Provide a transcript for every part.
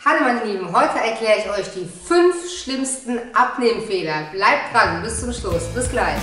Hallo meine Lieben, heute erkläre ich euch die 5 schlimmsten Abnehmfehler. Bleibt dran, bis zum Schluss. Bis gleich.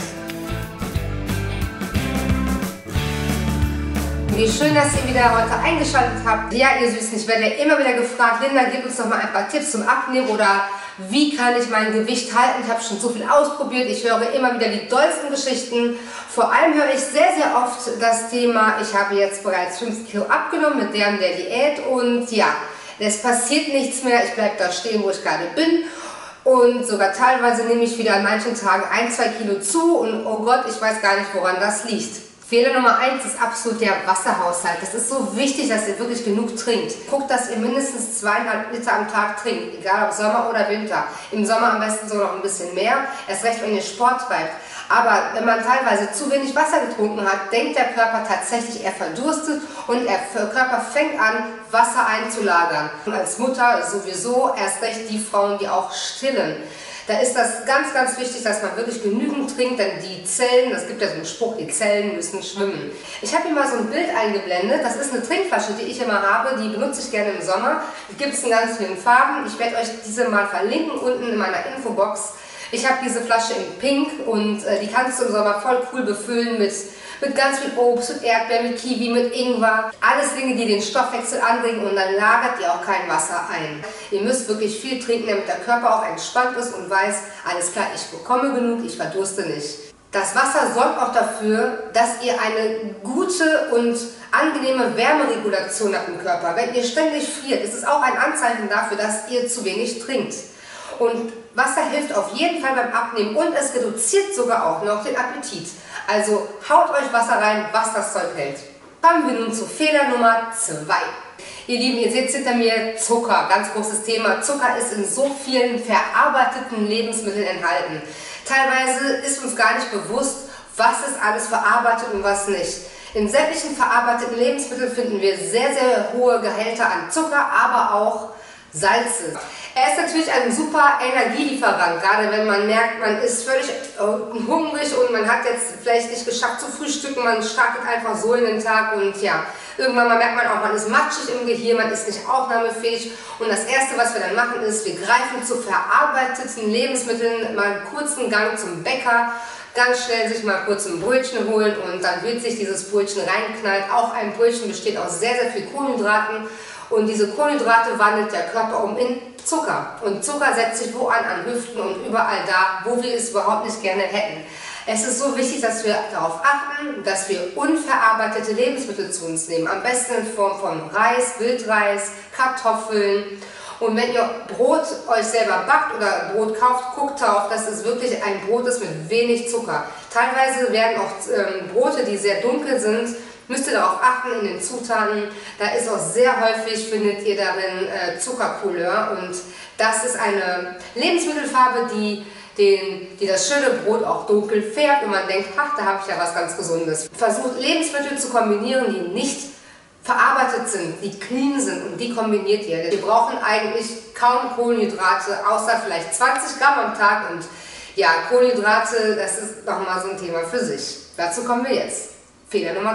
Wie schön, dass ihr wieder heute eingeschaltet habt. Ja, ihr Süßen, ich werde immer wieder gefragt, Linda, gib uns doch mal ein paar Tipps zum Abnehmen oder wie kann ich mein Gewicht halten? Ich habe schon so viel ausprobiert, ich höre immer wieder die dollsten Geschichten. Vor allem höre ich sehr, sehr oft das Thema, ich habe jetzt bereits 5 Kilo abgenommen mit der Diät und ja, es passiert nichts mehr, ich bleibe da stehen, wo ich gerade bin und sogar teilweise nehme ich wieder an manchen Tagen 1-2 Kilo zu und oh Gott, ich weiß gar nicht, woran das liegt. Fehler Nummer 1 ist absolut der Wasserhaushalt. Das ist so wichtig, dass ihr wirklich genug trinkt. Guckt, dass ihr mindestens 2,5 Liter am Tag trinkt, egal ob Sommer oder Winter. Im Sommer am besten sogar noch ein bisschen mehr, erst recht, wenn ihr Sport treibt. Aber wenn man teilweise zu wenig Wasser getrunken hat, denkt der Körper tatsächlich, er verdurstet und der Körper fängt an, Wasser einzulagern. Und als Mutter sowieso erst recht die Frauen, die auch stillen. Da ist das ganz, ganz wichtig, dass man wirklich genügend trinkt, denn die Zellen, das gibt ja so einen Spruch, die Zellen müssen schwimmen. Ich habe hier mal so ein Bild eingeblendet, das ist eine Trinkflasche, die ich immer habe, die benutze ich gerne im Sommer. Die gibt es in ganz vielen Farben, ich werde euch diese mal verlinken unten in meiner Infobox. Ich habe diese Flasche in Pink und die kannst du im Sommer voll cool befüllen mit ganz viel Obst, mit Erdbeeren, mit Kiwi, mit Ingwer. Alles Dinge, die den Stoffwechsel anregen und dann lagert ihr auch kein Wasser ein. Ihr müsst wirklich viel trinken, damit der Körper auch entspannt ist und weiß, alles klar, ich bekomme genug, ich verdurste nicht. Das Wasser sorgt auch dafür, dass ihr eine gute und angenehme Wärmeregulation habt im Körper. Wenn ihr ständig friert, ist es auch ein Anzeichen dafür, dass ihr zu wenig trinkt. Und Wasser hilft auf jeden Fall beim Abnehmen und es reduziert sogar auch noch den Appetit. Also haut euch Wasser rein, was das Zeug hält. Kommen wir nun zu Fehler Nummer 2. Ihr Lieben, ihr seht hinter mir Zucker, ganz großes Thema. Zucker ist in so vielen verarbeiteten Lebensmitteln enthalten. Teilweise ist uns gar nicht bewusst, was ist alles verarbeitet und was nicht. In sämtlichen verarbeiteten Lebensmitteln finden wir sehr, sehr hohe Gehälter an Zucker, aber auch Salze. Er ist natürlich ein super Energielieferant, gerade wenn man merkt, man ist völlig hungrig und man hat jetzt vielleicht nicht geschafft zu frühstücken, man startet einfach so in den Tag und ja, irgendwann mal merkt man auch, man ist matschig im Gehirn, man ist nicht aufnahmefähig und das Erste, was wir dann machen, ist, wir greifen zu verarbeiteten Lebensmitteln, mal einen kurzen Gang zum Bäcker, ganz schnell sich mal kurz ein Brötchen holen und dann wird sich dieses Brötchen reinknallt. Auch ein Brötchen besteht aus sehr, sehr viel Kohlenhydraten. Und diese Kohlenhydrate wandelt der Körper um in Zucker. Und Zucker setzt sich wo an? An Hüften und überall da, wo wir es überhaupt nicht gerne hätten. Es ist so wichtig, dass wir darauf achten, dass wir unverarbeitete Lebensmittel zu uns nehmen. Am besten in Form von Reis, Wildreis, Kartoffeln. Und wenn ihr Brot euch selber backt oder Brot kauft, guckt darauf, dass es wirklich ein Brot ist mit wenig Zucker. Teilweise werden auch Brote, die sehr dunkel sind, müsst ihr darauf achten in den Zutaten. Da ist auch sehr häufig, findet ihr darin Zuckercouleur und das ist eine Lebensmittelfarbe, die das schöne Brot auch dunkel färbt und man denkt, ach, da habe ich ja was ganz Gesundes. Versucht Lebensmittel zu kombinieren, die nicht verarbeitet sind, die clean sind und die kombiniert ihr. Wir brauchen eigentlich kaum Kohlenhydrate, außer vielleicht 20 Gramm am Tag und ja, Kohlenhydrate, das ist nochmal so ein Thema für sich. Dazu kommen wir jetzt. Fehler Nummer 3.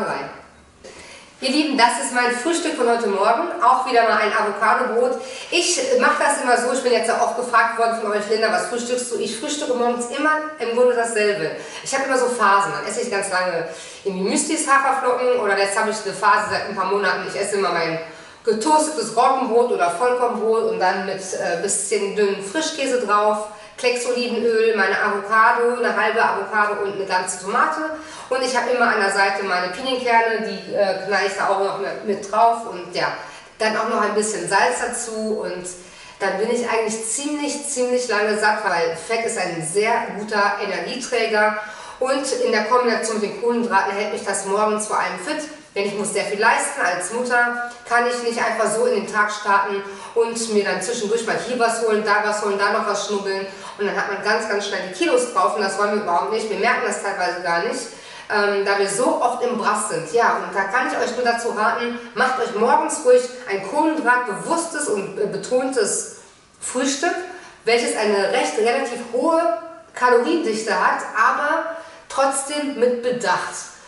Ihr Lieben, das ist mein Frühstück von heute Morgen, auch wieder mal ein Avocadobrot. Ich mache das immer so, ich bin jetzt ja oft gefragt worden von euch, Linda, was frühstückst du? Ich frühstücke morgens immer im Grunde dasselbe. Ich habe immer so Phasen, dann esse ich ganz lange irgendwie Müslis, Haferflocken oder jetzt habe ich eine Phase seit ein paar Monaten, ich esse immer mein getoastetes Roggenbrot oder Vollkornbrot und dann mit bisschen dünnen Frischkäse drauf. Klecks Olivenöl, meine Avocado, eine halbe Avocado und eine ganze Tomate. Und ich habe immer an der Seite meine Pinienkerne, die knall ich da auch noch mit drauf und ja, dann auch noch ein bisschen Salz dazu und dann bin ich eigentlich ziemlich lange satt, weil Fett ist ein sehr guter Energieträger und in der Kombination mit den Kohlenhydraten hält mich das morgens vor allem fit. Denn ich muss sehr viel leisten als Mutter, kann ich nicht einfach so in den Tag starten und mir dann zwischendurch mal hier was holen, da noch was schnubbeln und dann hat man ganz schnell die Kilos drauf und das wollen wir überhaupt nicht. Wir merken das teilweise gar nicht, da wir so oft im Brass sind. Ja, und da kann ich euch nur dazu raten, macht euch morgens ruhig ein kohlenhydratbewusstes und betontes Frühstück, welches eine relativ hohe Kaloriendichte hat, aber trotzdem mit Bedacht.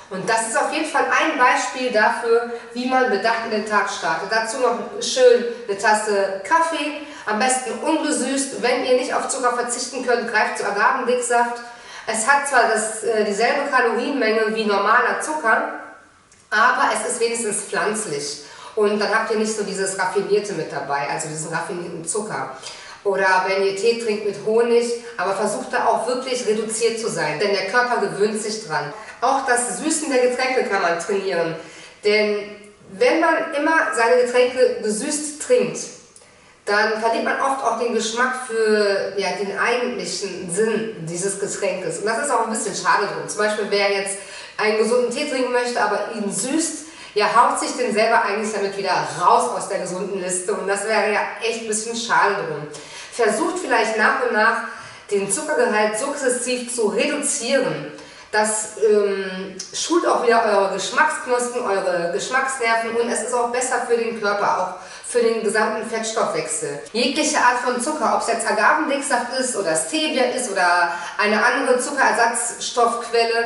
Und das ist auf jeden Fall ein Beispiel dafür, wie man bedacht in den Tag startet. Dazu noch schön eine Tasse Kaffee, am besten ungesüßt. Wenn ihr nicht auf Zucker verzichten könnt, greift zu Agavendicksaft. Es hat zwar dieselbe Kalorienmenge wie normaler Zucker, aber es ist wenigstens pflanzlich. Und dann habt ihr nicht so dieses Raffinierte mit dabei, also diesen raffinierten Zucker. Oder wenn ihr Tee trinkt mit Honig, aber versucht da auch wirklich reduziert zu sein, denn der Körper gewöhnt sich dran. Auch das Süßen der Getränke kann man trainieren, denn wenn man immer seine Getränke gesüßt trinkt, dann verliert man oft auch den Geschmack für den eigentlichen Sinn dieses Getränkes. Und das ist auch ein bisschen schade drum. Zum Beispiel, wer jetzt einen gesunden Tee trinken möchte, aber ihn süßt, haut sich den selber eigentlich damit wieder raus aus der gesunden Liste. Und das wäre ja echt ein bisschen schade drum. Versucht vielleicht nach und nach den Zuckergehalt sukzessiv zu reduzieren. Das schult auch wieder eure Geschmacksknospen, eure Geschmacksnerven und es ist auch besser für den Körper, auch für den gesamten Fettstoffwechsel. Jegliche Art von Zucker, ob es jetzt Agavendicksaft ist oder Stevia ist oder eine andere Zuckerersatzstoffquelle,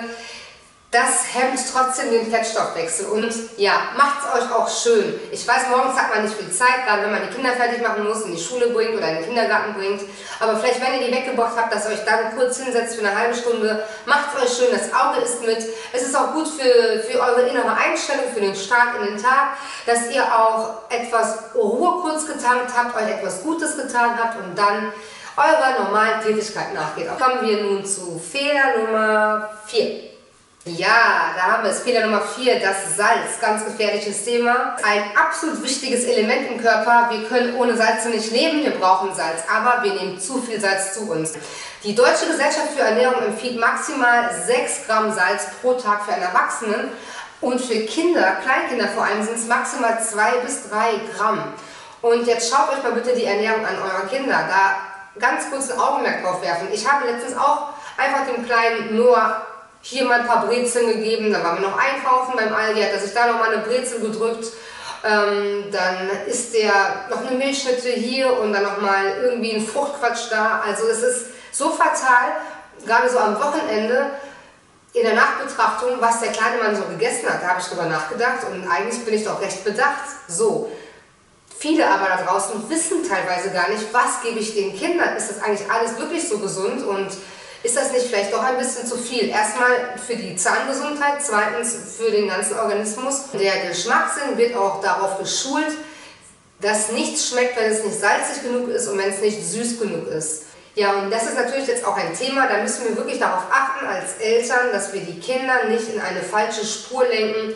das hemmt trotzdem den Fettstoffwechsel und macht es euch auch schön. Ich weiß, morgens hat man nicht viel Zeit, gerade wenn man die Kinder fertig machen muss, in die Schule bringt oder in den Kindergarten bringt. Aber vielleicht, wenn ihr die weggebracht habt, dass ihr euch dann kurz hinsetzt für eine halbe Stunde, macht es euch schön, das Auge isst mit. Es ist auch gut für eure innere Einstellung, für den Start in den Tag, dass ihr auch etwas Ruhe kurz getankt habt, euch etwas Gutes getan habt und dann eurer normalen Tätigkeit nachgeht. Kommen wir nun zu Fehler Nummer 4. Ja, da haben wir es. Fehler Nummer 4, das Salz. Ganz gefährliches Thema. Ein absolut wichtiges Element im Körper. Wir können ohne Salz nicht leben, wir brauchen Salz, aber wir nehmen zu viel Salz zu uns. Die Deutsche Gesellschaft für Ernährung empfiehlt maximal 6 Gramm Salz pro Tag für einen Erwachsenen und für Kinder, Kleinkinder vor allem, sind es maximal 2 bis 3 Gramm. Und jetzt schaut euch mal bitte die Ernährung an eurer Kinder. Da ganz kurz ein Augenmerk drauf werfen. Ich habe letztens auch einfach dem kleinen Noah hier mal ein paar Brezeln gegeben, dann waren wir noch einkaufen beim Aldi, hat er sich da noch mal eine Brezel gedrückt, dann isst der noch eine Milchschnitte hier und dann noch mal irgendwie ein Fruchtquatsch da. Also es ist so fatal, gerade so am Wochenende in der Nachbetrachtung, was der kleine Mann so gegessen hat, da habe ich drüber nachgedacht und eigentlich bin ich doch recht bedacht. So, viele aber da draußen wissen teilweise gar nicht, was gebe ich den Kindern, ist das eigentlich alles wirklich so gesund und ist das nicht vielleicht doch ein bisschen zu viel? Erstmal für die Zahngesundheit, zweitens für den ganzen Organismus. Der Geschmackssinn wird auch darauf geschult, dass nichts schmeckt, wenn es nicht salzig genug ist und wenn es nicht süß genug ist. Ja, und das ist natürlich jetzt auch ein Thema, da müssen wir wirklich darauf achten als Eltern, dass wir die Kinder nicht in eine falsche Spur lenken,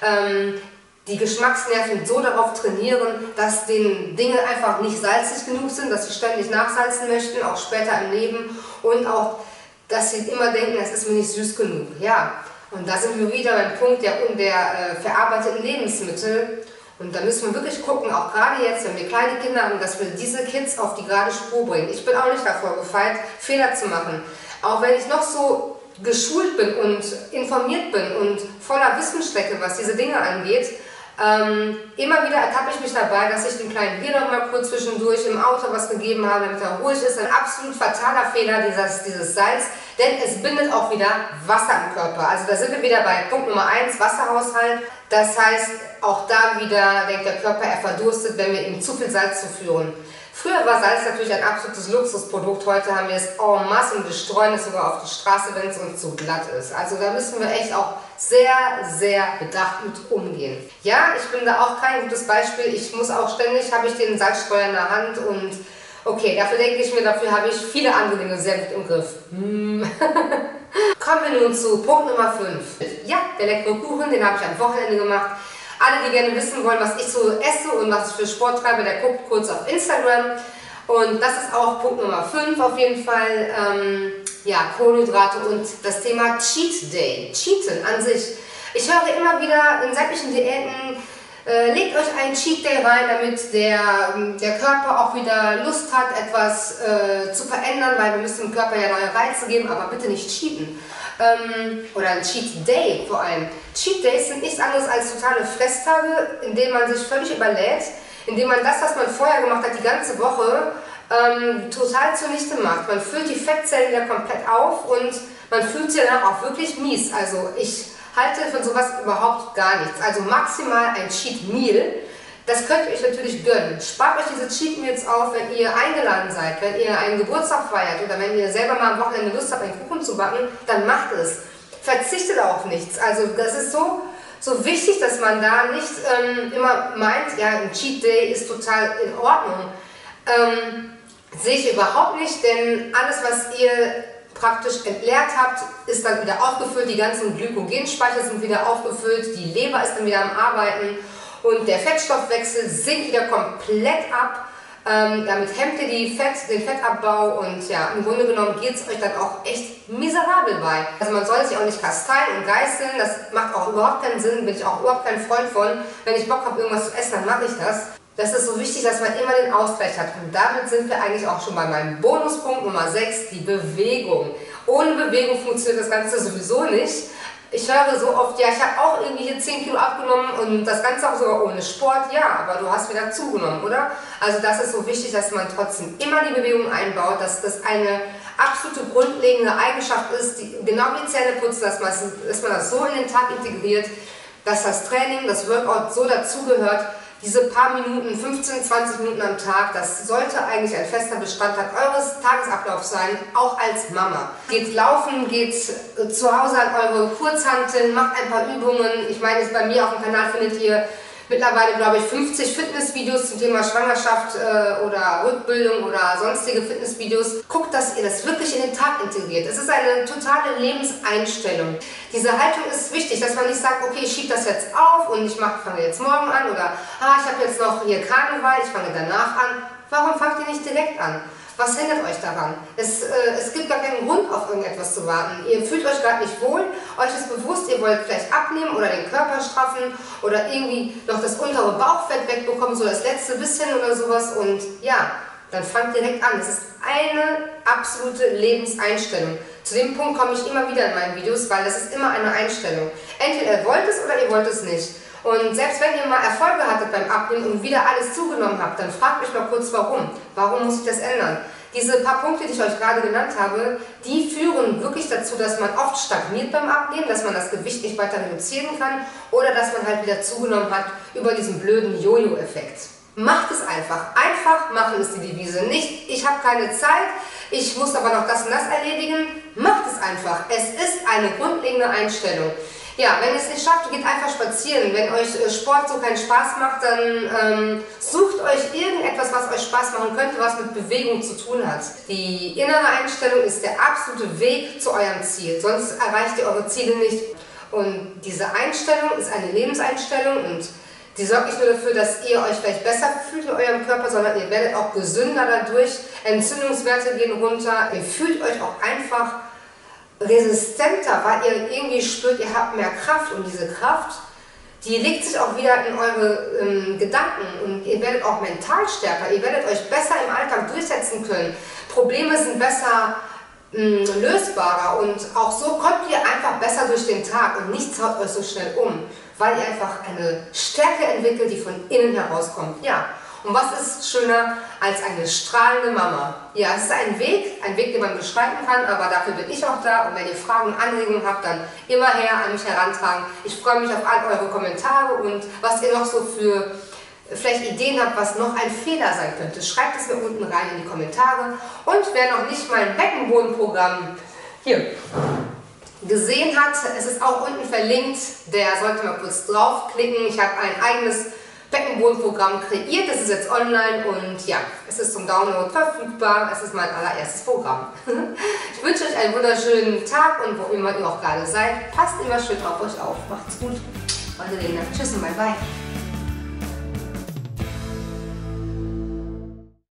die Geschmacksnerven so darauf trainieren, dass denen Dinge einfach nicht salzig genug sind, dass sie ständig nachsalzen möchten, auch später im Leben und auch dass sie immer denken, es ist mir nicht süß genug. Ja, und da sind wir wieder beim Punkt der verarbeiteten Lebensmittel. Und da müssen wir wirklich gucken, auch gerade jetzt, wenn wir kleine Kinder haben, dass wir diese Kids auf die gerade Spur bringen. Ich bin auch nicht davor gefeit, Fehler zu machen. Auch wenn ich noch so geschult bin und informiert bin und voller Wissen stecke, was diese Dinge angeht, immer wieder ertappe ich mich dabei, dass ich dem kleinen hier noch mal kurz zwischendurch im Auto was gegeben habe, damit er ruhig ist. Ein absolut fataler Fehler, dieses Salz, denn es bindet auch wieder Wasser im Körper. Also da sind wir wieder bei Punkt Nummer 1, Wasserhaushalt. Das heißt, auch da wieder denkt der Körper, er verdurstet, wenn wir ihm zu viel Salz zuführen. Früher war Salz natürlich ein absolutes Luxusprodukt, heute haben wir es en masse und wir streuen es sogar auf die Straße, wenn es uns zu glatt ist. Also da müssen wir echt auch sehr, sehr bedacht mit umgehen. Ja, ich bin da auch kein gutes Beispiel. Ich muss auch ständig, habe ich den Salzstreuer in der Hand und okay, dafür denke ich mir, dafür habe ich viele andere Dinge sehr gut im Griff. Kommen wir nun zu Punkt Nummer 5. Ja, der leckere Kuchen, den habe ich am Wochenende gemacht. Alle, die gerne wissen wollen, was ich so esse und was ich für Sport treibe, der guckt kurz auf Instagram. Und das ist auch Punkt Nummer 5 auf jeden Fall. Ja, Kohlenhydrate und das Thema Cheat Day. Cheaten an sich. Ich höre immer wieder in sämtlichen Diäten, legt euch einen Cheat Day rein, damit der Körper auch wieder Lust hat, etwas zu verändern, weil wir müssen dem Körper ja neue Reize geben, aber bitte nicht cheaten. Oder ein Cheat Day vor allem. Cheat Days sind nichts anderes als totale Fresstage, in denen man sich völlig überlädt, indem man das, was man vorher gemacht hat, die ganze Woche, total zunichte macht. Man füllt die Fettzellen wieder komplett auf und man fühlt sich danach auch wirklich mies. Also ich halte von sowas überhaupt gar nichts. Also maximal ein Cheat Meal. Das könnt ihr euch natürlich gönnen. Spart euch diese Cheat Meals auf, wenn ihr eingeladen seid, wenn ihr einen Geburtstag feiert oder wenn ihr selber mal am Wochenende Lust habt, einen Kuchen zu backen, dann macht es. Verzichtet auf nichts. Also das ist so wichtig, dass man da nicht immer meint, ja, ein Cheat Day ist total in Ordnung. Sehe ich überhaupt nicht, denn alles, was ihr praktisch entleert habt, ist dann wieder aufgefüllt, die ganzen Glykogenspeicher sind wieder aufgefüllt, die Leber ist dann wieder am Arbeiten und der Fettstoffwechsel sinkt wieder komplett ab. Damit hemmt ihr den Fettabbau und ja, im Grunde genommen geht es euch dann auch echt miserabel bei. Also man soll sich auch nicht kasteien und geißeln, das macht auch überhaupt keinen Sinn, bin ich auch überhaupt kein Freund von. Wenn ich Bock habe, irgendwas zu essen, dann mache ich das. Das ist so wichtig, dass man immer den Ausgleich hat. Und damit sind wir eigentlich auch schon bei meinem Bonuspunkt Nummer 6, die Bewegung. Ohne Bewegung funktioniert das Ganze sowieso nicht. Ich höre so oft, ja, ich habe auch irgendwie hier 10 Kilo abgenommen und das Ganze auch sogar ohne Sport. Ja, aber du hast wieder zugenommen, oder? Also das ist so wichtig, dass man trotzdem immer die Bewegung einbaut, dass das eine absolute grundlegende Eigenschaft ist, die, genau wie Zähne putzen, dass man das so in den Tag integriert, dass das Training, das Workout so dazugehört. Diese paar Minuten, 15, 20 Minuten am Tag, das sollte eigentlich ein fester Bestandteil eures Tagesablaufs sein, auch als Mama. Geht laufen, geht zu Hause an eure Kurzhanteln, macht ein paar Übungen. Ich meine, bei mir auf dem Kanal findet ihr mittlerweile, glaube ich, 50 Fitnessvideos zum Thema Schwangerschaft oder Rückbildung oder sonstige Fitnessvideos. Guckt, dass ihr das wirklich in den Tag integriert. Es ist eine totale Lebenseinstellung. Diese Haltung ist wichtig, dass man nicht sagt, okay, ich schiebe das jetzt auf und ich fange jetzt morgen an oder ich habe jetzt noch hier Karneval, ich fange danach an. Warum fangt ihr nicht direkt an? Was hindert euch daran? Es gibt gar keinen Grund, auf irgendetwas zu warten. Ihr fühlt euch gerade nicht wohl, euch ist bewusst, ihr wollt vielleicht abnehmen oder den Körper straffen oder irgendwie noch das untere Bauchfett wegbekommen, so das letzte bisschen oder sowas und ja, dann fangt direkt an. Es ist eine absolute Lebenseinstellung. Zu dem Punkt komme ich immer wieder in meinen Videos, weil das ist immer eine Einstellung. Entweder ihr wollt es oder ihr wollt es nicht. Und selbst wenn ihr mal Erfolge hattet beim Abnehmen und wieder alles zugenommen habt, dann fragt euch mal kurz warum. Warum muss ich das ändern? Diese paar Punkte, die ich euch gerade genannt habe, die führen wirklich dazu, dass man oft stagniert beim Abnehmen, dass man das Gewicht nicht weiter reduzieren kann oder dass man halt wieder zugenommen hat über diesen blöden Jojo-Effekt. Macht es einfach. Einfach machen ist die Devise. Nicht, ich habe keine Zeit, ich muss aber noch das und das erledigen. Macht es einfach. Es ist eine grundlegende Einstellung. Ja, wenn ihr es nicht schafft, geht einfach spazieren. Wenn euch Sport so keinen Spaß macht, dann sucht euch irgendetwas, was euch Spaß machen könnte, was mit Bewegung zu tun hat. Die innere Einstellung ist der absolute Weg zu eurem Ziel, sonst erreicht ihr eure Ziele nicht. Und diese Einstellung ist eine Lebenseinstellung und die sorgt nicht nur dafür, dass ihr euch vielleicht besser fühlt in eurem Körper, sondern ihr werdet auch gesünder dadurch. Entzündungswerte gehen runter, ihr fühlt euch auch einfach resistenter, weil ihr irgendwie spürt, ihr habt mehr Kraft und diese Kraft, die legt sich auch wieder in eure Gedanken und ihr werdet auch mental stärker, ihr werdet euch besser im Alltag durchsetzen können, Probleme sind besser lösbarer und auch so kommt ihr einfach besser durch den Tag und nichts haut euch so schnell um, weil ihr einfach eine Stärke entwickelt, die von innen herauskommt. Ja. Und was ist schöner als eine strahlende Mama? Ja, es ist ein Weg, den man beschreiten kann, aber dafür bin ich auch da. Und wenn ihr Fragen und Anregungen habt, dann immer her an mich herantragen. Ich freue mich auf all eure Kommentare und was ihr noch so für vielleicht Ideen habt, was noch ein Fehler sein könnte. Schreibt es mir unten rein in die Kommentare. Und wer noch nicht mein Beckenbodenprogramm hier gesehen hat, es ist auch unten verlinkt, der sollte mal kurz draufklicken. Ich habe ein eigenes Beckenbodenprogramm kreiert, das ist jetzt online und ja, es ist zum Download verfügbar, es ist mein allererstes Programm. Ich wünsche euch einen wunderschönen Tag und wo immer ihr auch gerade seid, passt immer schön auf euch auf, macht's gut, eure Lena, tschüss und bye bye.